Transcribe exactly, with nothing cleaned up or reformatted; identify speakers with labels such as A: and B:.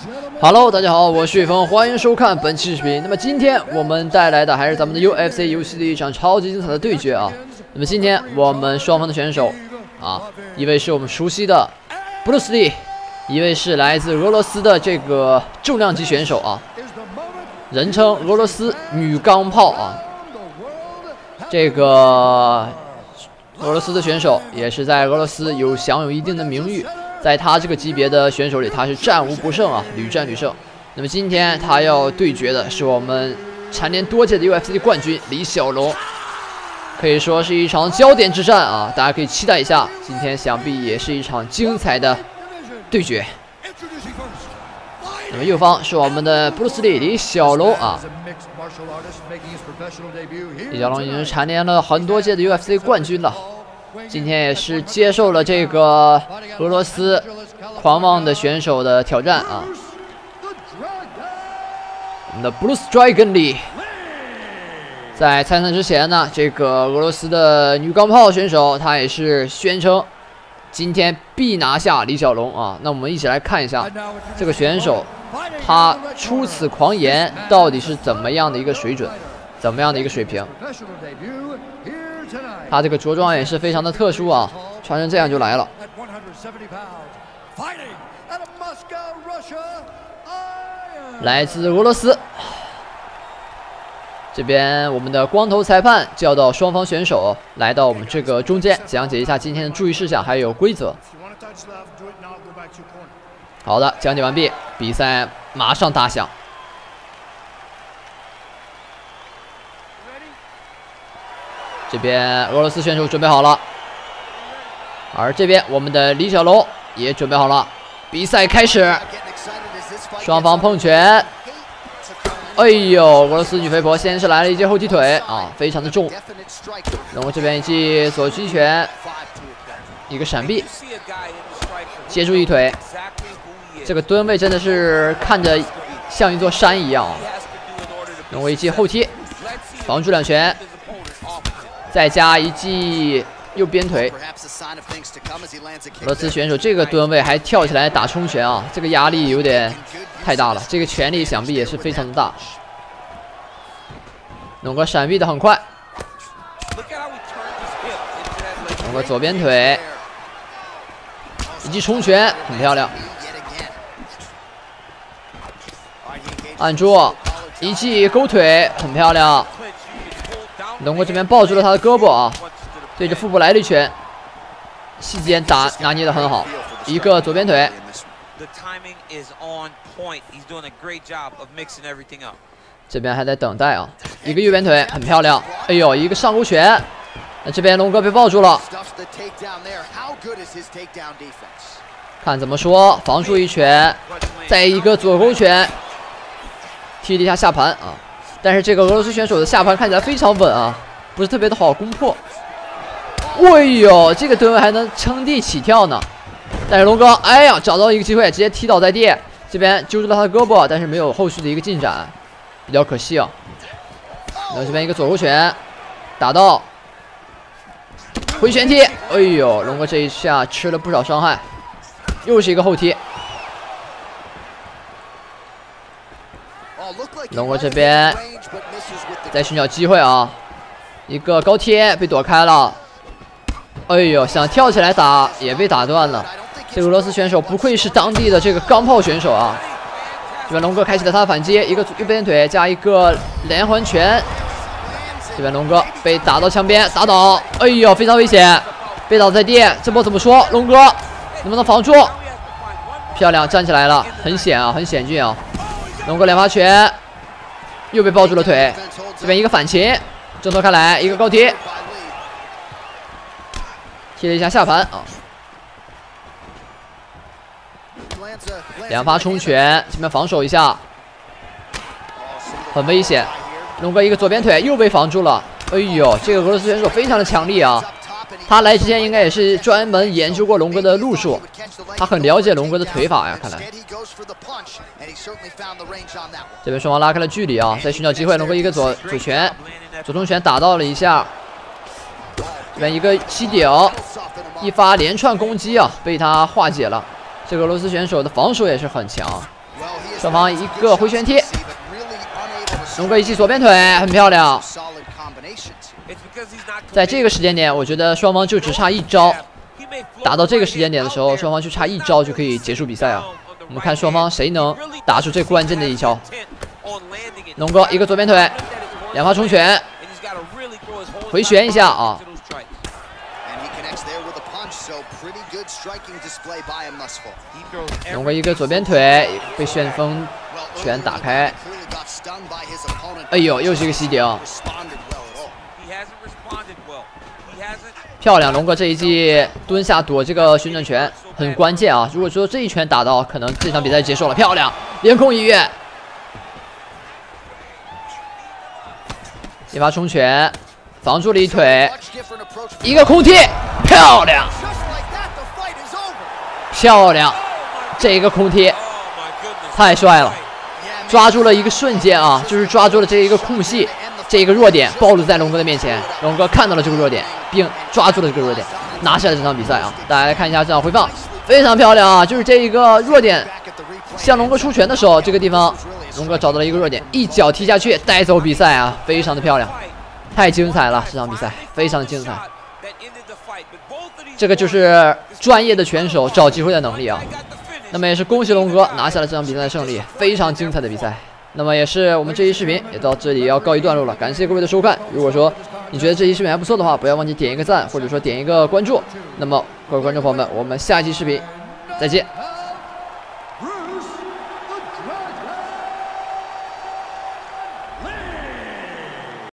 A: Hello， 大家好，我是岳峰，欢迎收看本期视频。那么今天我们带来的还是咱们的 U F C 游戏的一场超级精彩的对决啊。那么今天我们双方的选手啊，一位是我们熟悉的布鲁斯利，一位是来自俄罗斯的这个重量级选手啊，人称俄罗斯女钢炮啊。这个俄罗斯的选手也是在俄罗斯有享有一定的名誉。 在他这个级别的选手里，他是战无不胜啊，屡战屡胜。那么今天他要对决的是我们蝉联多届的 U F C 冠军李小龙，可以说是一场焦点之战啊，大家可以期待一下。今天想必也是一场精彩的对决。那么右方是我们的布鲁斯利李小龙啊，李小龙已经蝉联了很多届的 U F C 冠军了。 今天也是接受了这个俄罗斯狂妄的选手的挑战啊！我们的 Bruce Dragon Lee 在参赛之前呢，这个俄罗斯的女钢炮选手她也是宣称今天必拿下李小龙啊！那我们一起来看一下这个选手他出此狂言到底是怎么样的一个水准，怎么样的一个水平？ 他这个着装也是非常的特殊啊，穿成这样就来了。来自俄罗斯，这边我们的光头裁判叫到双方选手来到我们这个中间，讲解一下今天的注意事项还有规则。好的，讲解完毕，比赛马上打响。 这边俄罗斯选手准备好了，而这边我们的李小龙也准备好了。比赛开始，双方碰拳。哎呦，俄罗斯女肥婆先是来了一记后踢腿啊，非常的重。然后这边一记左击拳，一个闪避，接住一腿。这个蹲位真的是看着像一座山一样啊。然后一记后踢，防住两拳。 再加一记右边腿，俄罗斯选手这个蹲位还跳起来打冲拳啊，这个压力有点太大了，这个拳力想必也是非常的大。龙哥闪避的很快，龙哥左边腿，一记冲拳很漂亮，按住一记勾腿很漂亮。 龙哥这边抱住了他的胳膊啊，对着腹部来了一拳，细节打拿捏的很好，一个左边腿，这边还在等待啊，一个右边腿很漂亮，哎呦，一个上勾拳，那这边龙哥被抱住了，看怎么说，防住一拳，再一个左勾拳，踢了一下下盘啊。 但是这个俄罗斯选手的下盘看起来非常稳啊，不是特别的好攻破。哎呦，这个蹲位还能撑地起跳呢。但是龙哥，哎呀，找到一个机会，直接踢倒在地，这边揪住了他的胳膊，但是没有后续的一个进展，比较可惜啊。然后这边一个左勾拳打到，回旋踢，哎呦，龙哥这一下吃了不少伤害，又是一个后踢。 龙哥这边在寻找机会啊，一个高贴被躲开了。哎呦，想跳起来打也被打断了。这个俄罗斯选手不愧是当地的这个钢炮选手啊！这边龙哥开启了他的反击，一个右边腿加一个连环拳。这边龙哥被打到墙边打倒，哎呦，非常危险，被倒在地。这波怎么说？龙哥能不能防住？漂亮，站起来了，很险啊，很险峻啊！ 龙哥两发拳，又被抱住了腿。这边一个反擒，正头开来一个高踢，踢了一下下盘啊。两发冲拳，这边防守一下，很危险。龙哥一个左边腿又被防住了。哎呦，这个俄罗斯选手非常的强力啊！他来之前应该也是专门研究过龙哥的路数，他很了解龙哥的腿法呀，看来。 这边双方拉开了距离啊，在寻找机会。龙哥一个左左拳，左中拳打到了一下，这边一个膝顶，一发连串攻击啊，被他化解了。这个俄罗斯选手的防守也是很强。 双方一个回旋踢，龙哥一记左边腿，很漂亮。在这个时间点，我觉得双方就只差一招。打到这个时间点的时候，双方就差一招就可以结束比赛啊。我们看双方谁能打出最关键的一招。龙哥一个左边腿，两发冲拳，回旋一下啊。 龙哥一个左边腿被旋风拳打开，哎呦，又是一个吸顶，漂亮！龙哥这一记蹲下躲这个旋转拳很关键啊！如果说这一拳打到，可能这场比赛结束了。漂亮，连空一跃，一发冲拳防住了一腿，一个空踢，漂亮！ 漂亮，这一个空踢太帅了，抓住了一个瞬间啊，就是抓住了这一个空隙，这一个弱点暴露在龙哥的面前，龙哥看到了这个弱点，并抓住了这个弱点，拿下了这场比赛啊！大家来看一下这场回放，非常漂亮啊！就是这一个弱点，向龙哥出拳的时候，这个地方龙哥找到了一个弱点，一脚踢下去带走比赛啊，非常的漂亮，太精彩了！这场比赛非常的精彩。 这个就是专业的拳手找机会的能力啊！那么也是恭喜龙哥拿下了这场比赛的胜利，非常精彩的比赛。那么也是我们这期视频也到这里要告一段落了，感谢各位的收看。如果说你觉得这期视频还不错的话，不要忘记点一个赞，或者说点一个关注。那么各位观众朋友们，我们下期视频再见。